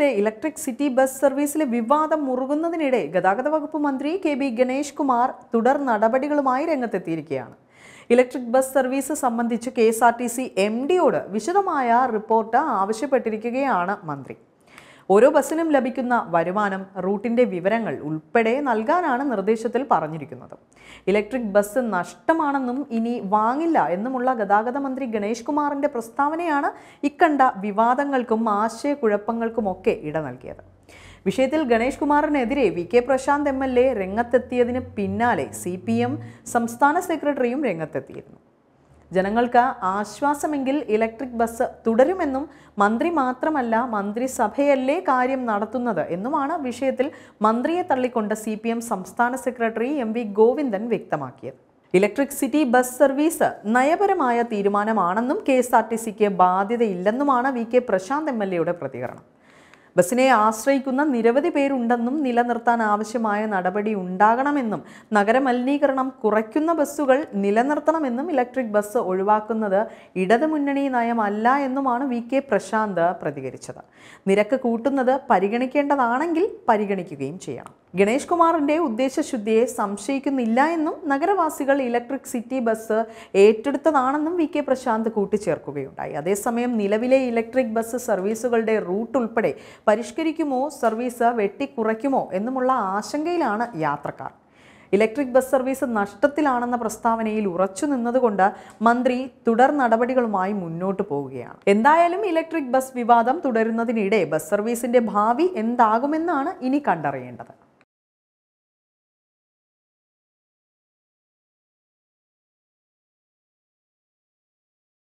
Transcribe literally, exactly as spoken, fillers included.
തിരുവനന്തപുരത്തെ electric city bus സർവീസിലെ വിവാദം മുറുകുന്നതിനിടെ ഗതാഗത വകുപ്പ് മന്ത്രി കെ ബി ഗണേഷ് കുമാർ തുടർ നടപടികളുമായി രംഗത്തെത്തിയിരിക്കുകയാണ്. ഇലക്ട്രിക് ബസ് സർവീസ് സംബന്ധിച്ച് K S R T C M ഡിയോട് വിശദമായ റിപ്പോർട്ട് ആവശ്യപ്പെട്ടിരിക്കുകയാണ് മന്ത്രി. ഓരോ ബസ്സിനും ലഭിക്കുന്ന വരുമാനം, റൂട്ടിന്റെ വിവരങ്ങൾ ഉൾപ്പെടെ നൽകാനാണ് നിർദ്ദേശത്തിൽ പറഞ്ഞിരിക്കുന്നത്. ഇലക്ട്രിക് ബസ് നഷ്ടമാണെന്നും ഇനി വാങ്ങില്ല എന്നുമുള്ള ഗതാഗത മന്ത്രി ഗണേഷ് കുമാറിന്റെ പ്രസ്താവനയാണ് ഇക്കണ്ട വിവാദങ്ങൾക്കും ആശയക്കുഴപ്പങ്ങൾക്കുമൊക്കെ ഇട നൽകിയത്. വിഷയത്തിൽ ഗണേഷ് കുമാറിനെതിരെ V K Prashanth M L A രംഗത്തെത്തിയതിന് പിന്നാലെ സി പി എം സംസ്ഥാന സെക്രട്ടറിയും രംഗത്തെത്തിയിരുന്നു. ജനങ്ങൾക്ക് ആശ്വാസമെങ്കിൽ ഇലക്ട്രിക് ബസ് തുടരുമെന്നും മന്ത്രി മാത്രമല്ല മന്ത്രിസഭയല്ലേ കാര്യം നടത്തുന്നത് എന്നുമാണ് വിഷയത്തിൽ മന്ത്രിയെ തള്ളിക്കൊണ്ട് സി പി എം സംസ്ഥാന സെക്രട്ടറി എം വി ഗോവിന്ദൻ വ്യക്തമാക്കിയത്. ഇലക്ട്രിക് സിറ്റി ബസ് സർവീസ് നയപരമായ തീരുമാനമാണെന്നും കെ എസ് ആർ ടി സിക്ക് ബാധ്യതയില്ലെന്നുമാണ് V K Prashanth M L എയുടെ പ്രതികരണം. ബസ്സിനെ ആശ്രയിക്കുന്ന നിരവധി പേരുണ്ടെന്നും നിലനിർത്താൻ ആവശ്യമായ നടപടി ഉണ്ടാകണമെന്നും നഗരമലിനീകരണം കുറയ്ക്കുന്ന ബസ്സുകൾ നിലനിർത്തണമെന്നും ഇലക്ട്രിക് ബസ് ഒഴിവാക്കുന്നത് ഇടതുമുന്നണി നയമല്ല എന്നുമാണ് വി കെ പ്രശാന്ത് പ്രതികരിച്ചത്. നിരക്ക് കൂട്ടുന്നത് പരിഗണിക്കേണ്ടതാണെങ്കിൽ പരിഗണിക്കുകയും ചെയ്യണം. ഗണേഷ് കുമാറിന്റെ ഉദ്ദേശശുദ്ധിയെ സംശയിക്കുന്നില്ല എന്നും നഗരവാസികൾ ഇലക്ട്രിക് സിറ്റി ബസ് ഏറ്റെടുത്തതാണെന്നും വി കെ പ്രശാന്ത് കൂട്ടിച്ചേർക്കുകയുണ്ടായി. അതേസമയം നിലവിലെ ഇലക്ട്രിക് ബസ് സർവീസുകളുടെ റൂട്ട് ഉൾപ്പെടെ പരിഷ്കരിക്കുമോ, സർവീസ് വെട്ടിക്കുറയ്ക്കുമോ എന്നുമുള്ള ആശങ്കയിലാണ് യാത്രക്കാർ. ഇലക്ട്രിക് ബസ് സർവീസ് നഷ്ടത്തിലാണെന്ന പ്രസ്താവനയിൽ ഉറച്ചു നിന്നതുകൊണ്ട് മന്ത്രി തുടർ നടപടികളുമായി മുന്നോട്ട് പോവുകയാണ്. എന്തായാലും ഇലക്ട്രിക് ബസ് വിവാദം തുടരുന്നതിനിടെ ബസ് സർവീസിന്റെ ഭാവി എന്താകുമെന്നാണ് ഇനി കണ്ടറിയേണ്ടത്.